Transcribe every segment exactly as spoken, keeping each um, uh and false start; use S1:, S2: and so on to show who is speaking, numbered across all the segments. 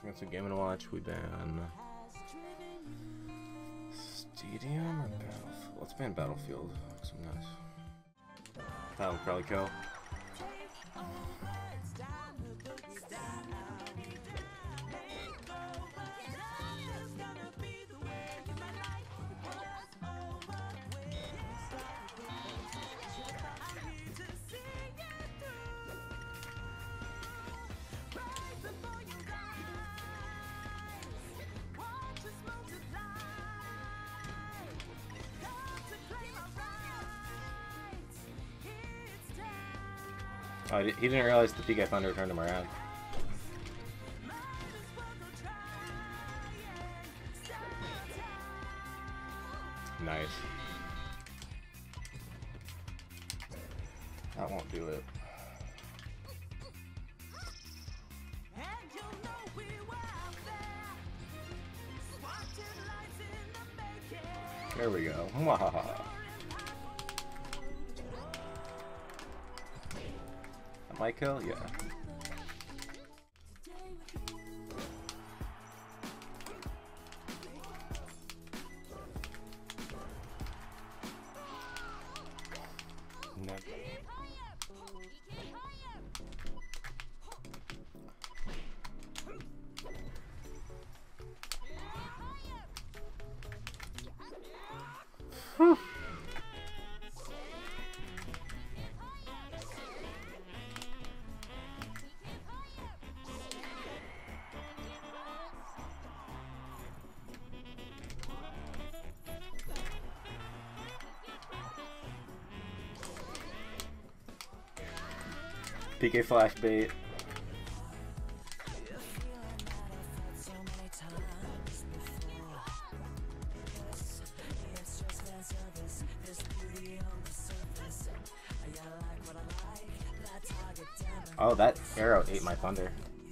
S1: That's a Game and Watch. We ban Stadium or Battlefield? Let's ban Battlefield. Some nice. That'll probably kill. Oh, he didn't realize the P K Thunder turned him around. Nice. That won't do it. There we go. Mwahaha. My kill? Yeah. No. Whew. P K flash bait. Oh, that arrow ate my thunder.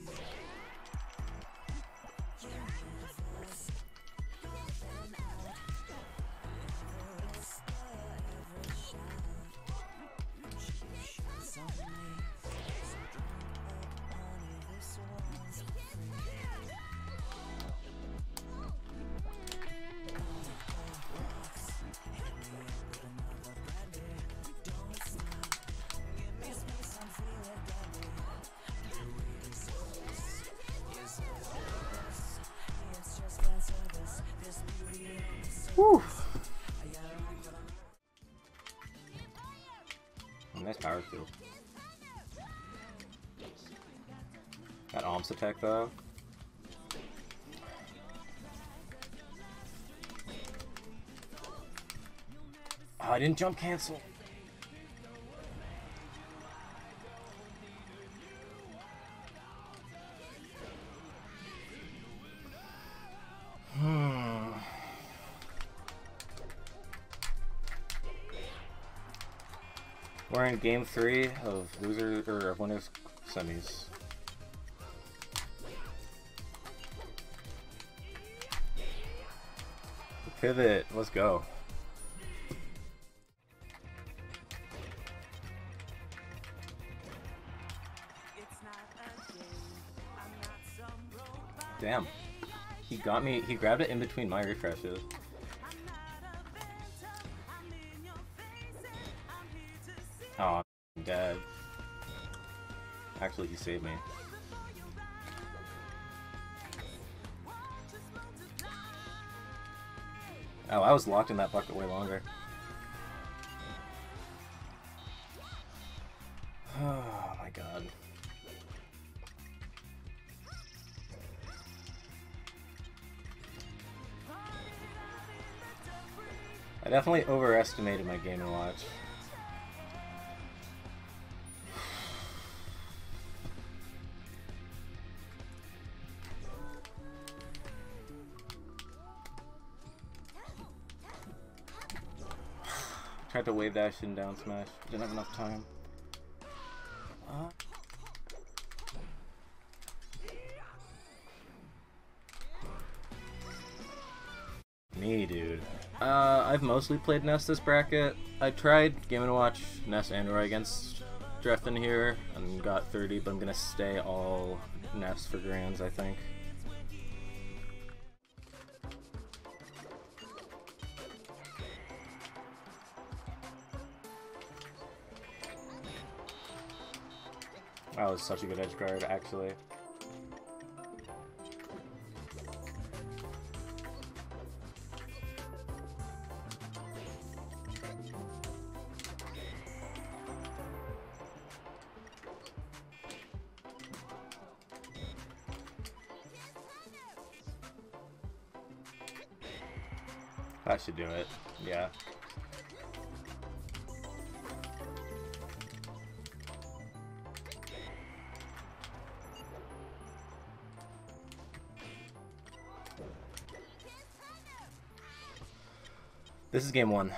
S1: Whew. Nice power field. That Alms attack though. Oh, I didn't jump cancel. Hmm. We're in game three of loser or of winners semis. Pivot, let's go. Damn. He got me, he grabbed it in between my refreshes. Oh, I'm dead. Actually, he saved me. Oh, I was locked in that bucket way longer. Oh my god. I definitely overestimated my Game and Watch. Tried to wave dash in down smash. Didn't have enough time. Uh. Me, dude. Uh, I've mostly played Ness this bracket. I tried Game and Watch, Ness and Roy against Drefton here, and got thirty, but I'm gonna stay all Ness for grands, I think. That was such a good edge guard, actually. That should do it. Yeah. This is game one.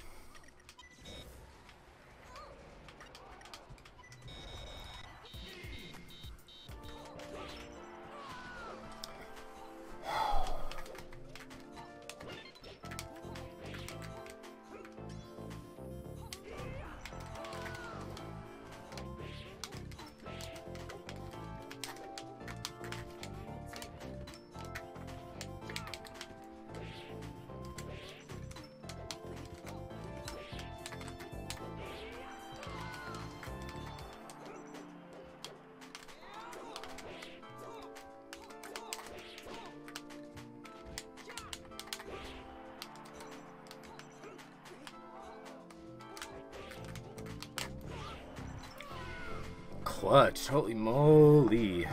S1: Clutch, holy moly.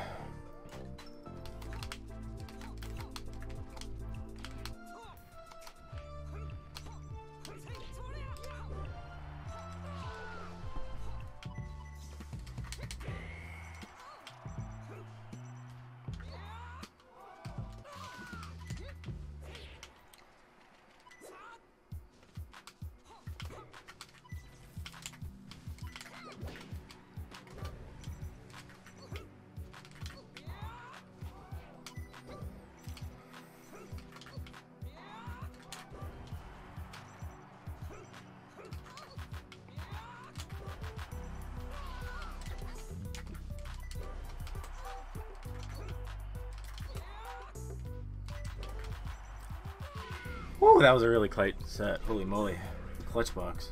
S1: Woo, that was a really tight set. Holy moly. Clutch box.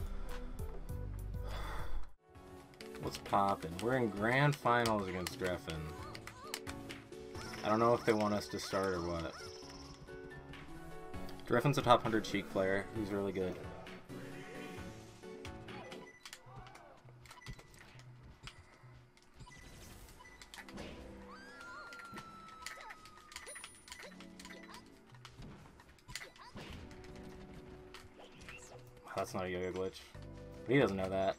S1: What's poppin'? We're in grand finals against Dreffen. I don't know if they want us to start or what. Dreffen's a top one hundred Cheek player. He's really good. That's not a yo-yo glitch. He doesn't know that.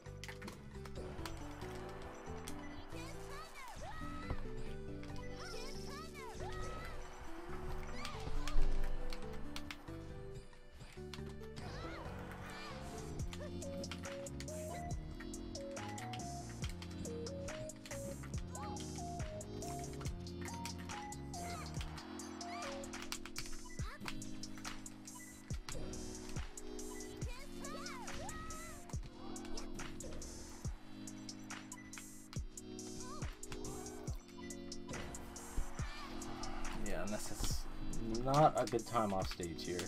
S1: And this is not a good time off stage here.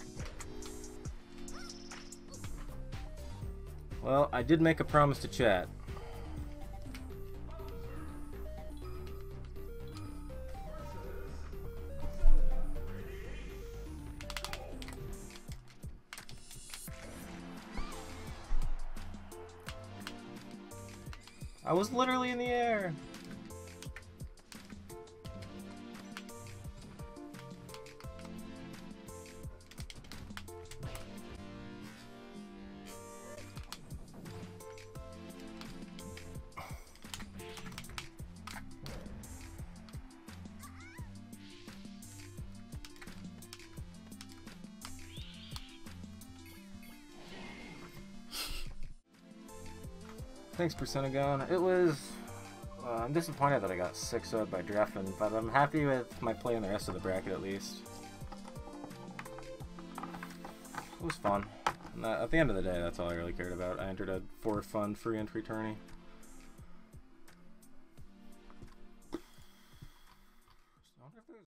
S1: Well, I did make a promise to chat. I was literally in the air. Thanks, Persenogon. It was... Uh, I'm disappointed that I got six oh'd by Dreffen, but I'm happy with my play in the rest of the bracket at least. It was fun. And that, at the end of the day, that's all I really cared about. I entered a for fun free entry tourney.